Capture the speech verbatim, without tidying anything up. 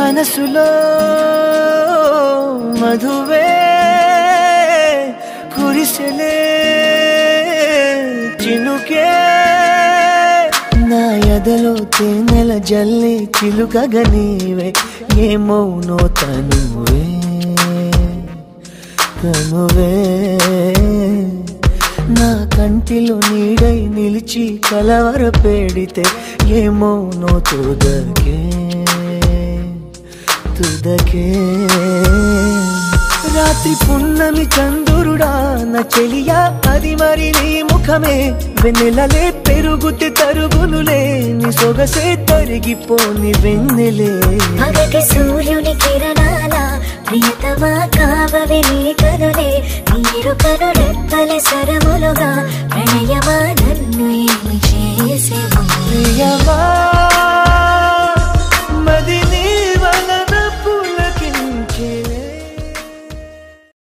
మనసులో మధువే కురిసెలే చినుకే నా ఎదలో తేనెల జల్లి చిలుకగా నీవే ఏమౌనో తనువే తనువే నా కంటిలో నీడై నిలిచి కలవర పెడితే ఏమౌనో తుదకే తుదకే రాత్రి పున్నమి చంద్రుడా నా చెలియా అది మరి నీ ముఖమే వెన్నెలలే పెరుగుతే తరుగునులే నీ సొగసే తరిగిపోని వెన్నెలే పగటి సూర్యుని కిరణాల ప్రియతమా కావవే నీ కనులే నీరు కను రెప్పలే సరములుగా ప్రణయ